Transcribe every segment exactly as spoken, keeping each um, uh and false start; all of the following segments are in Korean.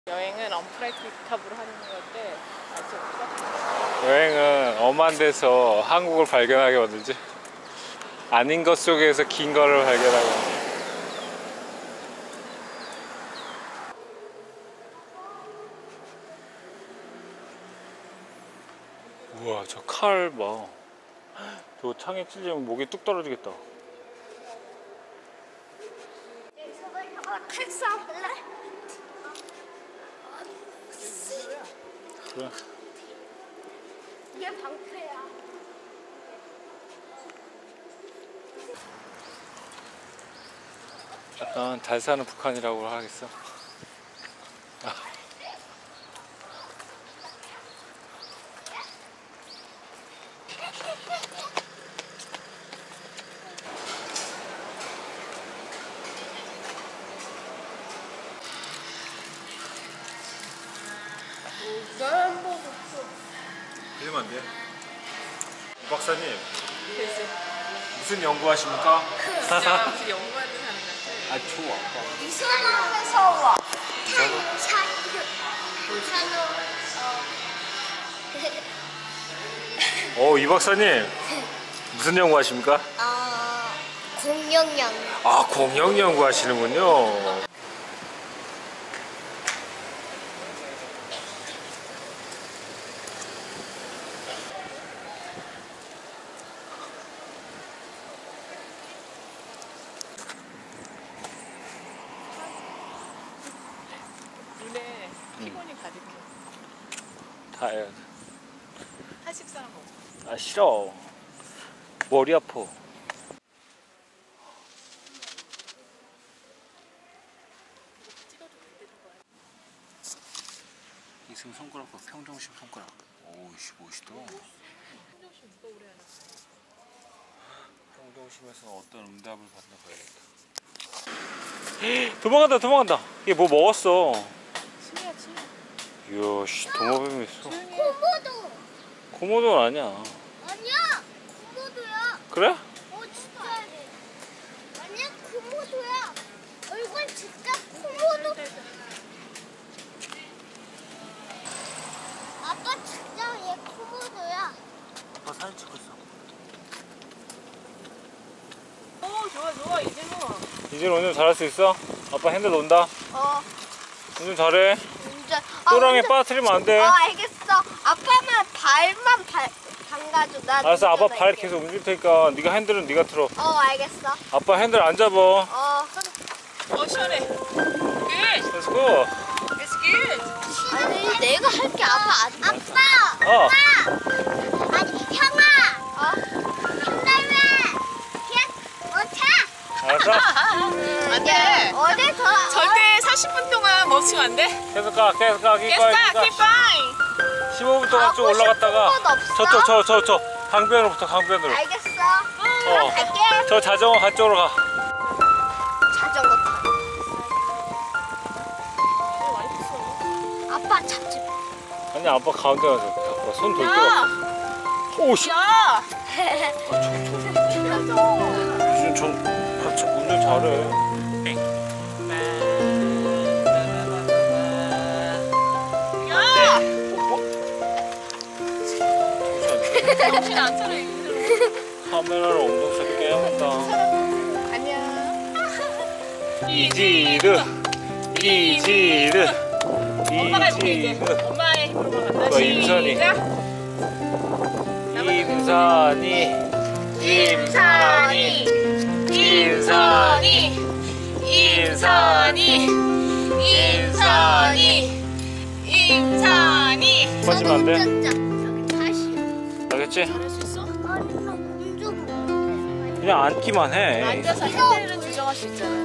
여행은 언프레디커블로 하는 건데 알 수 없어? 여행은 엄한 데서 한국을 발견하게 만들지. 아닌 것 속에서 긴 거를 발견하게 만들지. 우와, 저 칼 봐. 저 창에 찔리면 목이 뚝 떨어지겠다. 그래. 이게 방패야. 약간 잘 사는 북한이라고 하겠어. 이러면 안 돼요? 이 박사님, 글쎄. 무슨 연구하십니까? 진짜 무슨 연구하는 사람 같아. 아, 좋아. 이산화에서 와. 탄, 산, 산호, 어. 어, 이 박사님, 무슨 연구하십니까? 어, 공룡형. 아, 공룡 연구하시는군요. 눈에 피곤이 가득해. 다 해야 돼. 한식 사람 없어. 아, 싫어. 머리 아파. 이승 손가락 봐. 평정심 손가락. 오우씨, 멋있다. 평정심 누가 오래 하나? 평정심에서 어떤 응답을 받나 봐야겠다. 도망간다, 도망간다. 얘 뭐 먹었어. 침이야, 침. 이야, 씨, 도마뱀이 있어. 코모도. 코모도는 아니야. 아니야. 코모도야. 그래? 어, 진짜. 아니야, 코모도야. 얼굴 진짜 코모도. 아빠 진짜 얘 코모도야. 아빠 사진 찍고 있어. 오, 좋아, 좋아, 이제는. 이제 운전 잘할 수 있어? 아빠 핸들 놓는다. 어. 운전 잘해. 운전. 또랑에 운전- 빠뜨리면 안 돼. 어, 알겠어. 아빠만 발만 발 담가줘. 나. 알았어, 아빠 발 운전할게. 계속 움직일 테니까 네가 핸들은 네가 틀어. 어, 알겠어. 아빠 핸들 안 잡아. 어. 어, 시원해. Good. Let's go. It's good. 아니, 내가 할게. 아빠 안. 아빠. 어. 아빠. 아니, 형아. 어? 한 달에 그냥 어 차. 알았어? 안 돼. 어디 더? 절대 사십 분 동안 멈추면 안 돼. 계속 가, 계속 가. Yes, sir. Keep going. 십오 분 동안 쭉 가고 올라갔다가 싶은 곳 없어? 저쪽, 저, 저, 저 강변으로부터 강변으로. 알겠어. 어. 갈게. 저 자전거 가쪽으로 가. 자전거 타. 아빠 잡지. 아니, 아빠 가운데 가서 아빠 손 돌 야. 데가 없어. 오씨. 야. 무슨 저, 아, 저 운전 잘해. 야. 뽀뽀? 정신 안 차려, 이대로. 카메라를 엉덩이 새끼 한다. 안녕. 이지르, 이지르, 엄마가 해볼게, 이제. 이지르. 엄마의 힘으로 간다. 또 임선이. 시작. 임산이, 임산이, 임산이, 임선이, 임선이, 임선이. 빠지면 안 돼. 여기 다시. 알겠지? 할 수 있어? 아니, 나 운전 못해. 그냥 앉기만 해. 앉아서 핸들을 조정할 수 있잖아.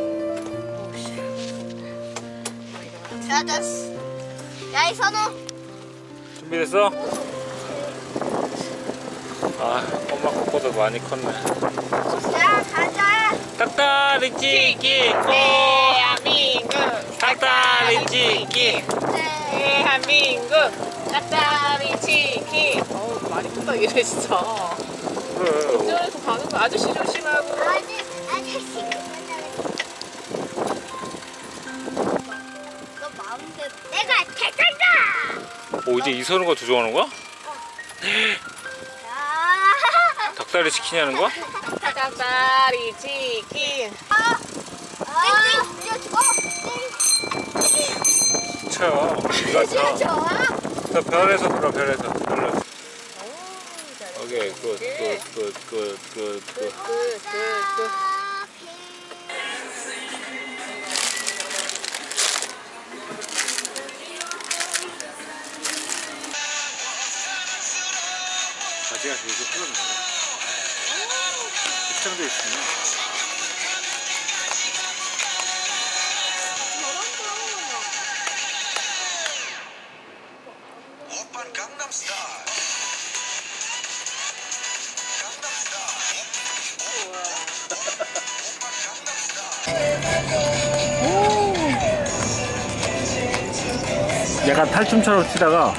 자, 됐어. 야, 이선우. 준비됐어? 아, 엄마 거보다 많이 컸네. 자, 가자. 닭다리 찌기 코. 대한민국 닭다리 찌기. 대한민국 닭다리 치킨. 어우, 많이 크다 이래 진짜. 그래. 운전해서 가는 거 아저씨 조심하고. 아니, 아저씨 그만하래. 너 마음대로. 내가 대단다. 오, 이제 이선우가 조종하는 거야? 아, 닭다리 치킨이하는 거야? 닭다리 치킨. 아, 아, 죽어. 쳐요. 이거 진짜 쳐. 좋아. 저 별에서 돌아, 별에서. 별로. 오, 잘했어. 오케이, 굿, 굿, 굿, 굿, 굿, 굿. 굿, 굿, 굿. 바지가 계속 흐르는 거야. 입장돼 있으면. 오빤 강남스타일. 약간 탈춤처럼 치다가